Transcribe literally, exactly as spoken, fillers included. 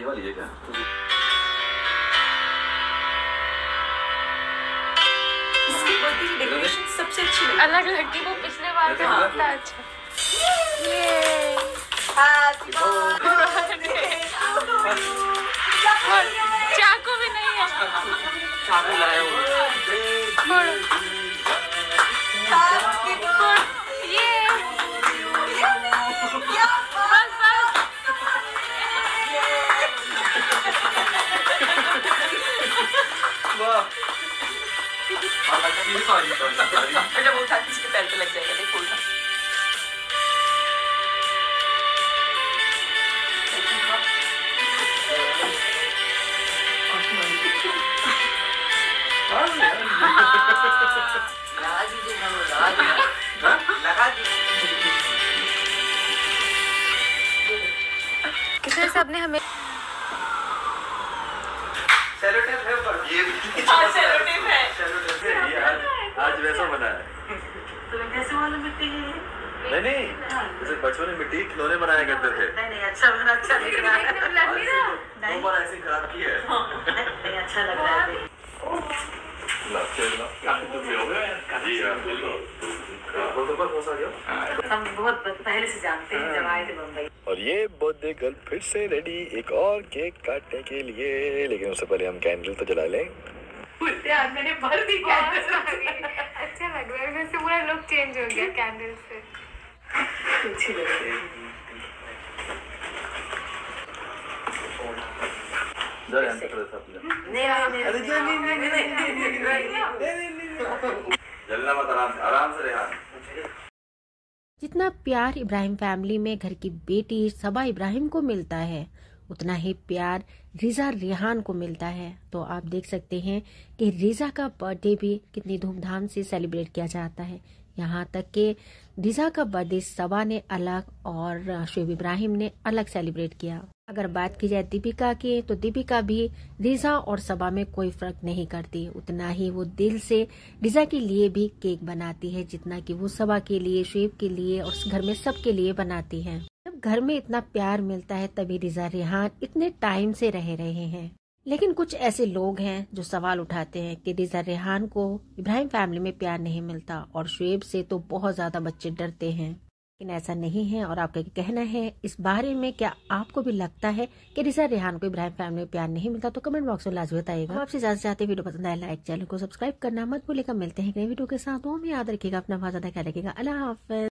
वाली है क्या? इसकी बर्थडे की डेकोरेशन सबसे अच्छी लगी। अलग लगती वो पिछले बार का बहुत अच्छा। ये हैप्पी बर्थडे चाकू भी नहीं है। चाकू लाया हूँ। हैप्पी बर्थडे ये बस बस वाह। ये सॉरी सॉरी सॉरी। जब वो उठा के इसके पैर पे लग जाएगा। देखो उठा। कितने सबने हमें सेलोटेप है पर ये हाँ सेलोटेप है। सेलोटेप है ये आज आज वैसा बना है। तुम्हें कैसे मालूम मिट्टी की? नहीं नहीं जैसे बच्चों ने मिट्टी खिलौने बनाया करते थे। नहीं नहीं अच्छा बना अच्छा लग रहा है। दो बार ऐसे खराब की है। नहीं अच्छा लग रहा है। हम बहुत पहले से जानते हैं जब आए थे मुंबई। और ये बर्थडे गर्ल फिर से रेडी एक और केक काटने के लिए, लेकिन उससे पहले हम कैंडल तो जला लें। मैंने भर दी कैंडल। अच्छा लग रहा है। वैसे पूरा लुक चेंज हो गया कैंडल से। अच्छी लग रही है। नहीं नहीं नहीं जलना मत, आराम से आराम से रेहान। जितना प्यार इब्राहिम फैमिली में घर की बेटी सबा इब्राहिम को मिलता है, उतना ही प्यार रिजा रेहान को मिलता है। तो आप देख सकते हैं कि रिजा का बर्थडे भी कितनी धूमधाम से सेलिब्रेट किया जाता है। यहाँ तक कि रिजा का बर्थडे सबा ने अलग और शुएब इब्राहिम ने अलग सेलिब्रेट किया। अगर बात की जाए दीपिका की, तो दीपिका भी रिजा और सबा में कोई फर्क नहीं करती। उतना ही वो दिल से रिजा के लिए भी केक बनाती है जितना कि वो सबा के लिए, शुएब के लिए और घर में सबके लिए बनाती है। जब घर में इतना प्यार मिलता है तभी रिजा रेहान इतने टाइम से रह रहे हैं। लेकिन कुछ ऐसे लोग हैं जो सवाल उठाते हैं कि रिजा रेहान को इब्राहिम फैमिली में प्यार नहीं मिलता और शुएब से तो बहुत ज्यादा बच्चे डरते हैं, लेकिन ऐसा नहीं है। और आपका क्या कहना है इस बारे में? क्या आपको भी लगता है कि रिजा रेहान को इब्राहिम फैमिली में प्यार नहीं मिलता? तो कमेंट बॉक्स में लाजमी बताइएगा। आपसे ज्यादा चाहते वीडियो पसंद आए लाइक, चैनल को सब्सक्राइब करना मत भूलिएगा। मिलते हैं नई वीडियो के साथ। वो हमें याद रखिएगा, अपना बहुत ज्यादा ख्याल रखिएगा। अल्लाह हाफिज।